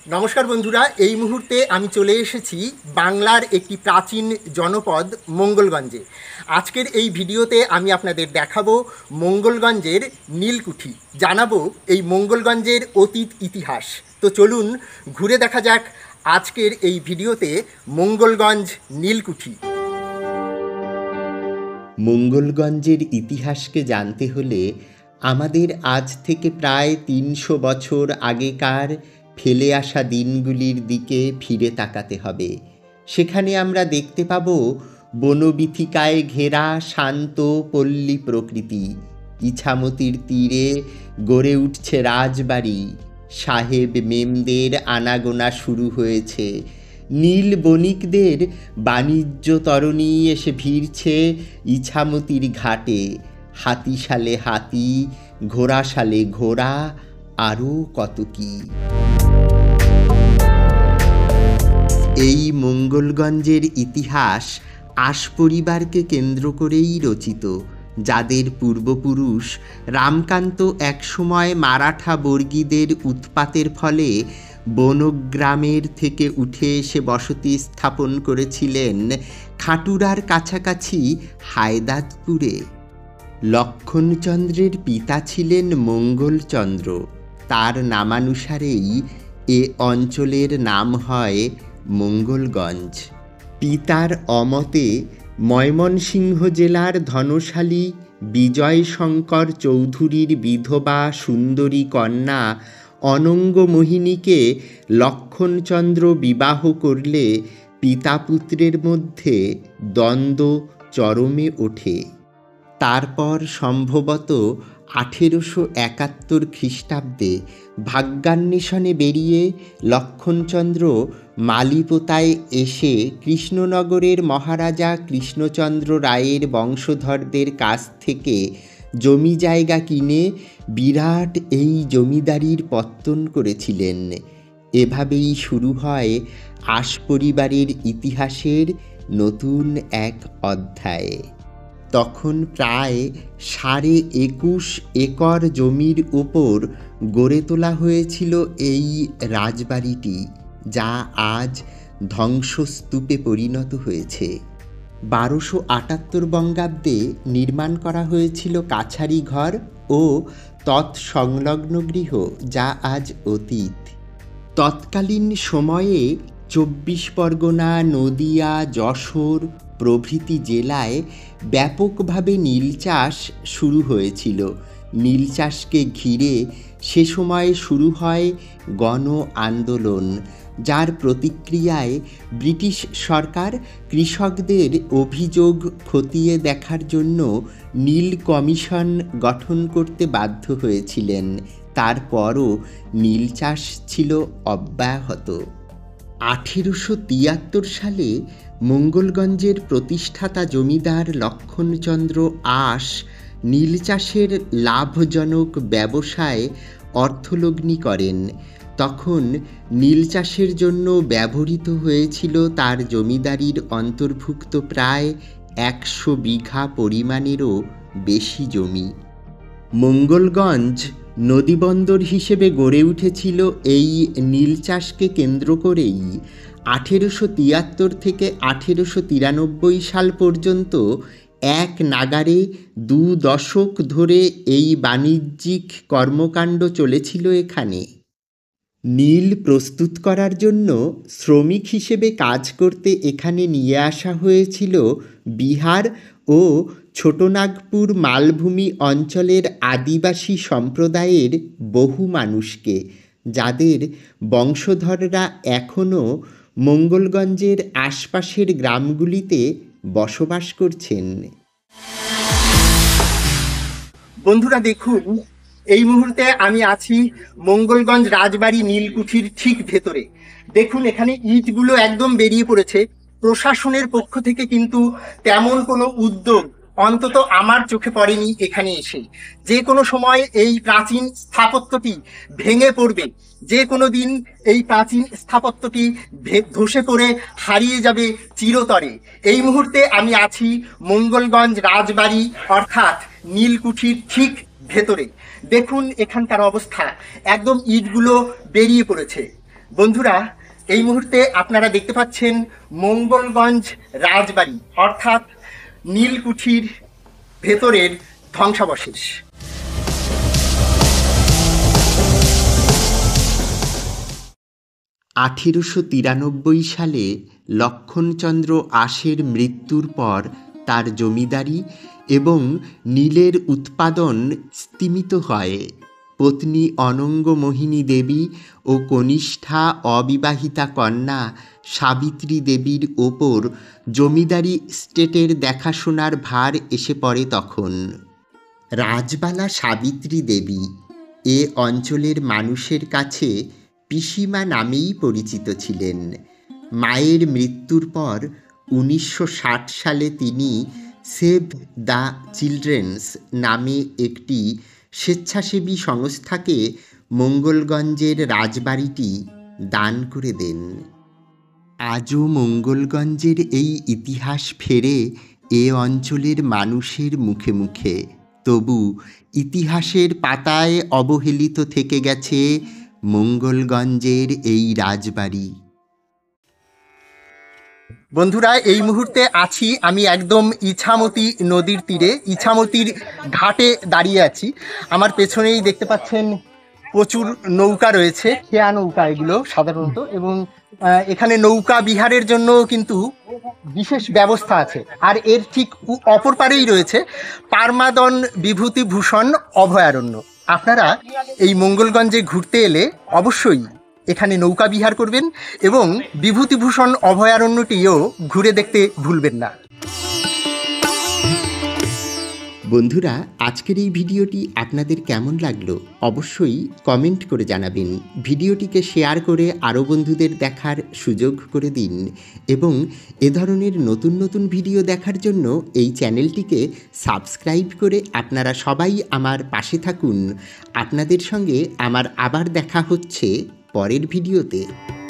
নমস্কার বন্ধুরা, এই মুহূর্তে আমি চলে এসেছি বাংলার একটি প্রাচীন জনপদ মঙ্গলগঞ্জে। আজকের এই ভিডিওতে আমি আপনাদের দেখাবো মঙ্গলগঞ্জের নীলকুঠি, জানাবো এই মঙ্গলগঞ্জের অতীত ইতিহাস। তো চলুন ঘুরে দেখা যাক আজকের এই ভিডিওতে মঙ্গলগঞ্জ নীলকুঠি। মঙ্গলগঞ্জের ইতিহাসকে জানতে হলে আমাদের আজ থেকে প্রায় ৩০০ বছর আগেকার ফেলে আসা দিনগুলির দিকে ফিরে তাকাতে হবে। সেখানে আমরা দেখতে পাব বনবীথিকায় ঘেরা শান্ত পল্লী প্রকৃতি। ইছামতির তীরে গড়ে উঠছে রাজবাড়ি, সাহেব মেমদের আনাগোনা শুরু হয়েছে। নীল বণিকদের বাণিজ্য তরণী এসে ভিড়ছে ইছামতির ঘাটে। হাতিশালে হাতি, ঘোড়াশালে ঘোড়া, আরও কত কী। এই মঙ্গলগঞ্জের ইতিহাস আশ পরিবারকে কেন্দ্র করেই রচিত, যাদের পূর্বপুরুষ রামকান্ত একসময় মারাঠা বর্গীদের উৎপাতের ফলে বনগ্রামের থেকে উঠে এসে বসতি স্থাপন করেছিলেন খাটুরার কাছাকাছি হায়দাতপুরে। লক্ষণচন্দ্রের পিতা ছিলেন মঙ্গলচন্দ্র। তার নামানুসারেই এ অঞ্চলের নাম হয় মঙ্গলগঞ্জ। পিতার অমতে ময়মনসিংহ জেলার ধনশালী বিজয়শঙ্কর চৌধুরীর বিধবা সুন্দরী কন্যা অনঙ্গমোহিনীকে লক্ষণচন্দ্র বিবাহ করলে পিতা পুত্রের মধ্যে দ্বন্দ্ব চরমে ওঠে। তারপর সম্ভবত 1871 খ্রিস্টাব্দে ভাগ্যান্বেষণে বেরিয়ে লক্ষণচন্দ্র মালিপোতায় এসে কৃষ্ণনগরের মহারাজা কৃষ্ণচন্দ্র রায়ের বংশধরদের কাছ থেকে জমি জায়গা কিনে বিরাট এই জমিদারির পত্তন করেছিলেন। এভাবেই শুরু হয় আশ পরিবারের ইতিহাসের নতুন এক অধ্যায়। তখন প্রায় 21.5 একর জমির উপর গড়ে তোলা হয়েছিল এই রাজবাড়িটি, যা আজ ধ্বংসস্তূপে পরিণত হয়েছে। 1278 বঙ্গাব্দে নির্মাণ করা হয়েছিল কাছারি ঘর ও তৎসংলগ্ন গৃহ, যা আজ অতীত। তৎকালীন সময়ে 24 পরগনা, নদিয়া, যশোর প্রভৃতি জেলায় ব্যাপকভাবে নীল চাষ শুরু হয়েছিল। নীল চাষকে ঘিরে সে সময় শুরু হয় গণ আন্দোলন, যার প্রতিক্রিয়ায় ব্রিটিশ সরকার কৃষকদের অভিযোগ খতিয়ে দেখার জন্য নীল কমিশন গঠন করতে বাধ্য হয়েছিলেন। তারপরও নীল চাষ ছিল অব্যাহত। 1873 সালে মঙ্গলগঞ্জের প্রতিষ্ঠাতা জমিদার লক্ষণচন্দ্র আশ নীল চাষের লাভজনক ব্যবসায় অর্থলগ্নি করেন। তখন নীল চাষের জন্য ব্যবহৃত হয়েছিল তার জমিদারির অন্তর্ভুক্ত প্রায় 100 বিঘা পরিমাণেরও বেশি জমি। মঙ্গলগঞ্জ নদীবন্দর হিসেবে গড়ে উঠেছিল এই নীল চাষকে কেন্দ্র করেই। 1873 থেকে 1893 সাল পর্যন্ত এক নাগারে 2 দশক ধরে এই বাণিজ্যিক কর্মকাণ্ড চলেছিল এখানে। নীল প্রস্তুত করার জন্য শ্রমিক হিসেবে কাজ করতে এখানে নিয়ে আসা হয়েছিল বিহার ও ছোটনাগপুর মালভূমি অঞ্চলের আদিবাসী সম্প্রদায়ের বহু মানুষকে, যাদের বংশধররা এখনও মঙ্গলগঞ্জের আশপাশের গ্রামগুলিতে বসবাস করছেন। বন্ধুরা দেখুন, এই মুহূর্তে আমি আছি মঙ্গলগঞ্জ রাজবাড়ি নীলকুঠির ঠিক ভেতরে। দেখুন এখানে ইটগুলো একদম বেরিয়ে পড়েছে। প্রশাসনের পক্ষ থেকে কিন্তু তেমন কোনো উদ্যোগ অন্তত আমার চোখে পড়েনি এখানে এসে। যে কোনো সময় এই প্রাচীন স্থাপত্যটি ভেঙে পড়বে, যে কোনো দিন এই প্রাচীন স্থাপত্যটি ধসে পড়ে হারিয়ে যাবে চিরতরে। এই মুহূর্তে আমি আছি মঙ্গলগঞ্জ রাজবাড়ি অর্থাৎ নীলকুঠির ঠিক ভেতরে। দেখুন এখানকার অবস্থা, একদম ইটগুলো বেরিয়ে পড়েছে। বন্ধুরা, এই মুহূর্তে আপনারা দেখতে পাচ্ছেন মঙ্গলগঞ্জ রাজবাড়ি অর্থাৎ নীলকুঠির ভেতরের ধ্বংসাবশেষ। 1893 সালে লক্ষণচন্দ্র আশের মৃত্যুর পর তার জমিদারি এবং নীলের উৎপাদন স্তিমিত হয়। পত্নী অনঙ্গমোহিনী দেবী ও কনিষ্ঠা অবিবাহিতা কন্যা সাবিত্রী দেবীর ওপর জমিদারি স্টেটের দেখাশোনার ভার এসে পড়ে তখন। রাজবালা সাবিত্রী দেবী এ অঞ্চলের মানুষের কাছে পিসিমা নামেই পরিচিত ছিলেন। মায়ের মৃত্যুর পর 1960 সালে তিনি সেভ দ্য চিলড্রেন্স নামে একটি স্বেচ্ছাসেবী সংস্থাকে মঙ্গলগঞ্জের রাজবাড়িটি দান করে দেন। আজও মঙ্গলগঞ্জের এই ইতিহাস ফেরে এ অঞ্চলের মানুষের মুখে মুখে। তবু ইতিহাসের পাতায় অবহেলিত থেকে গেছে মঙ্গলগঞ্জের এই রাজবাড়ি। বন্ধুরা, এই মুহূর্তে আছি আমি একদম ইছামতি নদীর তীরে, ইছামতির ঘাটে দাঁড়িয়ে আছি। আমার পেছনেই দেখতে পাচ্ছেন প্রচুর নৌকা রয়েছে, খেয়া নৌকা এগুলো সাধারণত, এবং এখানে নৌকা বিহারের জন্য কিন্তু বিশেষ ব্যবস্থা আছে। আর এর ঠিক অপর পারেই রয়েছে পারমাদন বিভূতিভূষণ অভয়ারণ্য। আপনারা এই মঙ্গলগঞ্জে ঘুরতে এলে অবশ্যই এখানে নৌকা বিহার করবেন এবং বিভূতিভূষণ অভয়ারণ্যটিও ঘুরে দেখতে ভুলবেন না। বন্ধুরা, আজকের এই ভিডিওটি আপনাদের কেমন লাগলো অবশ্যই কমেন্ট করে জানাবেন। ভিডিওটিকে শেয়ার করে আরও বন্ধুদের দেখার সুযোগ করে দিন এবং এ ধরনের নতুন নতুন ভিডিও দেখার জন্য এই চ্যানেলটিকে সাবস্ক্রাইব করে আপনারা সবাই আমার পাশে থাকুন। আপনাদের সঙ্গে আমার আবার দেখা হচ্ছে পরের ভিডিওতে।